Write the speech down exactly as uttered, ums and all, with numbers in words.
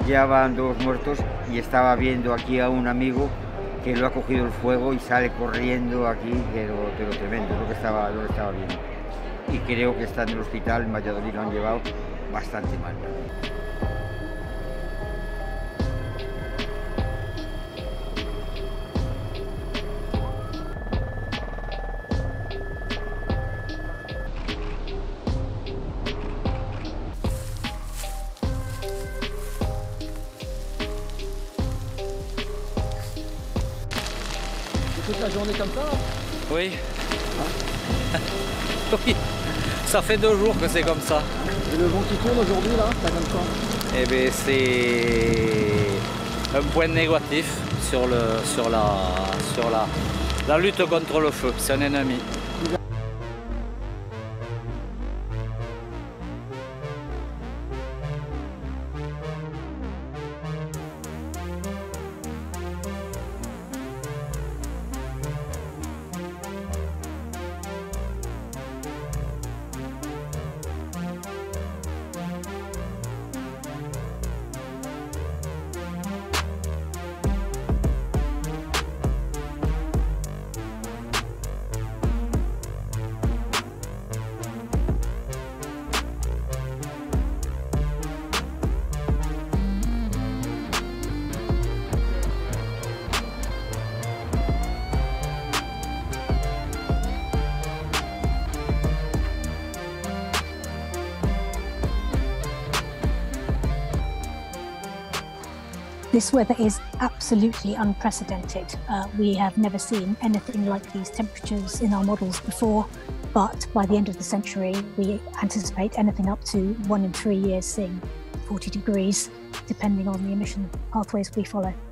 ya van dos muertos y estaba viendo aquí a un amigo que lo ha cogido el fuego y sale corriendo aquí, pero, pero tremendo lo que, estaba, lo que estaba viendo. Y creo que está en el hospital, en Valladolid lo han llevado bastante mal. Toute la journée comme ça là? Oui. Hein? Oui. Ça fait deux jours que c'est comme ça. Et le vent qui tourne aujourd'hui là, ça donne quoi? Eh bien c'est un point négatif sur, le, sur, la, sur la, la lutte contre le feu. C'est un ennemi. This weather is absolutely unprecedented. Uh, we have never seen anything like these temperatures in our models before, but by the end of the century, we anticipate anything up to one in three years seeing forty degrees, depending on the emission pathways we follow.